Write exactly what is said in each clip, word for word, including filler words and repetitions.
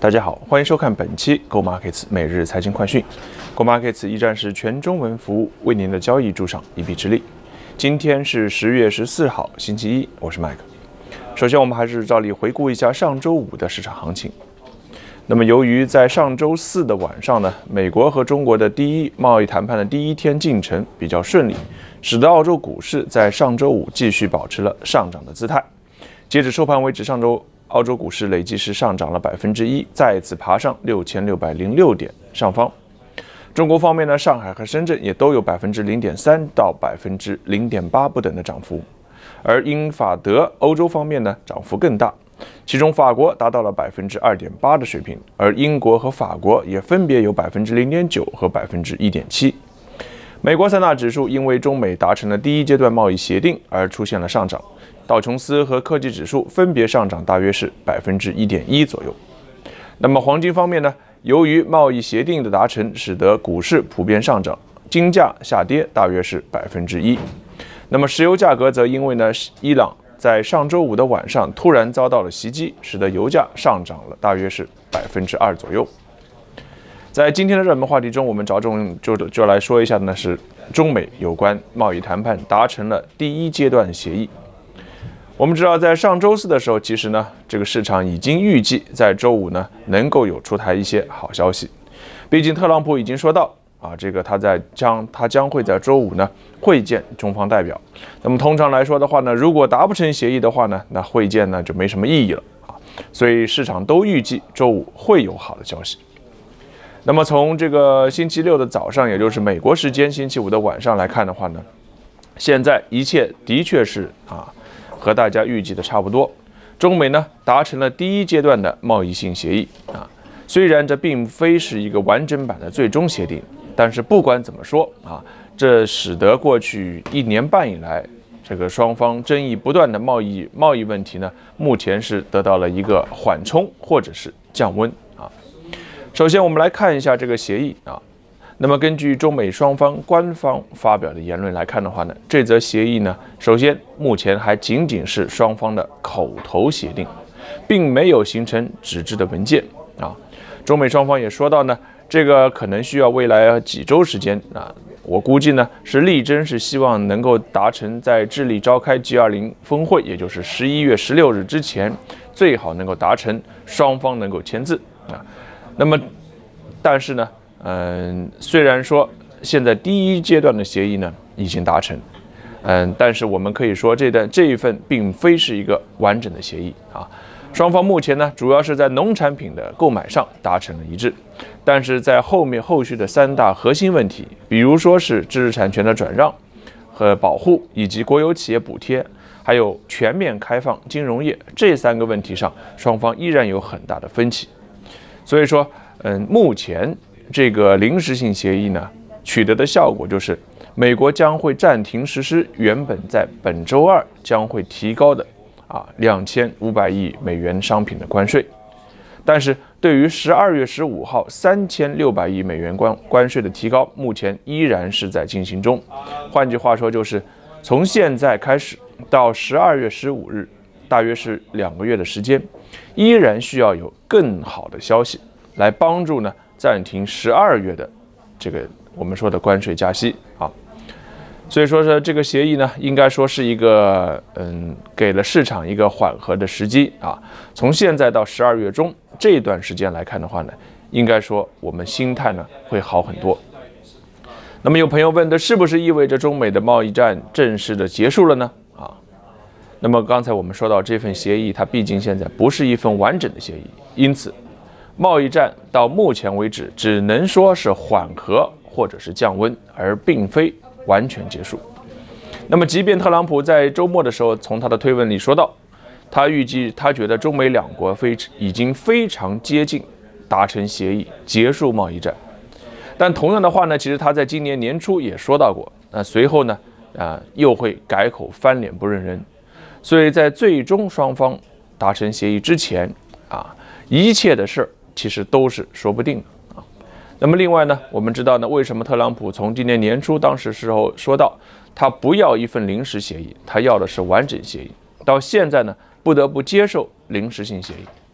大家好，欢迎收看本期 gomarkets 每日财经快讯。gomarkets 一站式全中文服务，为您的交易助上一臂之力。今天是十月十四号，星期一，我是 Mike。首先，我们还是照例回顾一下上周五的市场行情。那么，由于在上周四的晚上呢，美国和中国的第一贸易谈判的第一天进程比较顺利，使得澳洲股市在上周五继续保持了上涨的姿态。截止收盘为止，上周澳洲股市累计是上涨了百分之一，再次爬上六千六百零六点上方。中国方面呢，上海和深圳也都有百分之零点三到百分之零点八不等的涨幅，而英法德欧洲方面呢，涨幅更大，其中法国达到了百分之二点八的水平，而英国和法国也分别有百分之零点九和百分之一点七。美国三大指数因为中美达成了第一阶段贸易协定而出现了上涨。道琼斯和科技指数分别上涨大约是百分之一点一左右。那么黄金方面呢？由于贸易协定的达成，使得股市普遍上涨，金价下跌大约是百分之一。那么石油价格则因为呢，伊朗在上周五的晚上突然遭到了袭击，使得油价上涨了大约是百分之二左右。在今天的热门话题中，我们着重就就来说一下的呢是中美有关贸易谈判达成了第一阶段协议。我们知道，在上周四的时候，其实呢，这个市场已经预计在周五呢能够有出台一些好消息。毕竟特朗普已经说到啊，这个他在将他将会在周五呢会见中方代表。那么通常来说的话呢，如果达不成协议的话呢，那会见呢就没什么意义了啊。所以市场都预计周五会有好的消息。那么从这个星期六的早上，也就是美国时间星期五的晚上来看的话呢，现在一切的确是啊。和大家预计的差不多，中美呢达成了第一阶段的贸易性协议啊。虽然这并非是一个完整版的最终协定，但是不管怎么说啊，这使得过去一年半以来，这个双方争议不断的贸易贸易问题呢，目前是得到了一个缓冲或者是降温啊。首先，我们来看一下这个协议啊。那么，根据中美双方官方发表的言论来看的话呢，这则协议呢，首先目前还仅仅是双方的口头协定，并没有形成纸质的文件啊。中美双方也说到呢，这个可能需要未来几周时间啊。我估计呢是力争是希望能够达成在智利召开 G 二十 峰会，也就是十一月十六日之前，最好能够达成，双方能够签字啊。那么，但是呢？嗯，虽然说现在第一阶段的协议呢已经达成，嗯，但是我们可以说这段这一份并非是一个完整的协议啊。双方目前呢主要是在农产品的购买上达成了一致，但是在后面后续的三大核心问题，比如说是知识产权的转让和保护，以及国有企业补贴，还有全面开放金融业这三个问题上，双方依然有很大的分歧。所以说，嗯，目前这个临时性协议呢，取得的效果就是，美国将会暂停实施原本在本周二将会提高的啊两千五百亿美元商品的关税，但是对于十二月十五号三千六百亿美元关关税的提高，目前依然是在进行中。换句话说，就是从现在开始到十二月十五日，大约是两个月的时间，依然需要有更好的消息来帮助呢。暂停十二月的这个我们说的关税加息啊，所以说是这个协议呢，应该说是一个嗯，给了市场一个缓和的时机啊。从现在到十二月中这段时间来看的话呢，应该说我们心态呢会好很多。那么有朋友问的是不是意味着中美的贸易战正式的结束了呢？啊，那么刚才我们说到这份协议，它毕竟现在不是一份完整的协议，因此。贸易战到目前为止只能说是缓和或者是降温，而并非完全结束。那么，即便特朗普在周末的时候从他的推文里说到，他预计他觉得中美两国非已经非常接近达成协议，结束贸易战。但同样的话呢，其实他在今年年初也说到过，那随后呢，啊、呃、又会改口翻脸不认人。所以在最终双方达成协议之前啊，一切的事儿。其实都是说不定的啊。那么另外呢，我们知道呢，为什么特朗普从今年年初当时时候说到，他不要一份临时协议，他要的是完整协议，到现在呢，不得不接受临时性协议。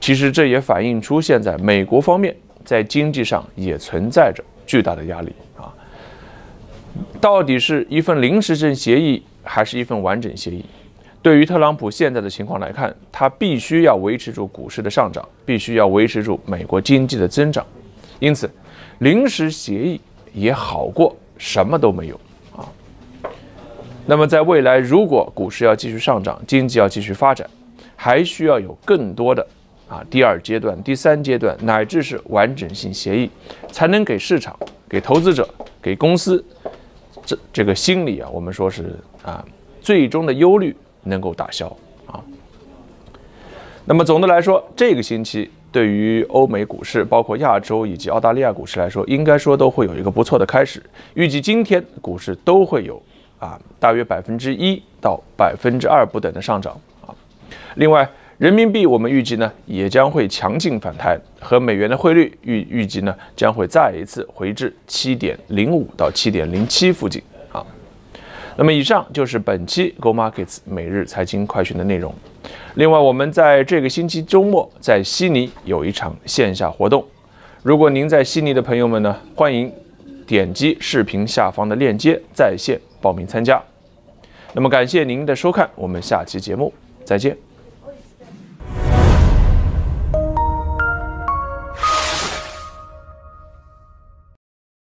其实这也反映出现在美国方面在经济上也存在着巨大的压力啊。到底是一份临时性协议还是一份完整协议？对于特朗普现在的情况来看，他必须要维持住股市的上涨，必须要维持住美国经济的增长。因此，临时协议也好过什么都没有啊。那么在未来，如果股市要继续上涨，经济要继续发展，还需要有更多的啊第二阶段、第三阶段，乃至是完整性协议，才能给市场、给投资者、给公司这这个心理啊，我们说是啊最终的忧虑能够打消啊。那么总的来说，这个星期对于欧美股市，包括亚洲以及澳大利亚股市来说，应该说都会有一个不错的开始。预计今天股市都会有啊大约百分之一到百分之二不等的上涨啊。另外，人民币我们预计呢也将会强劲反弹，和美元的汇率预预计呢将会再一次回至七点零五到七点零七附近啊。那么以上就是本期 GoMarkets 每日财经快讯的内容。另外，我们在这个星期周末在悉尼有一场线下活动，如果您在悉尼的朋友们呢，欢迎点击视频下方的链接在线报名参加。那么感谢您的收看，我们下期节目再见。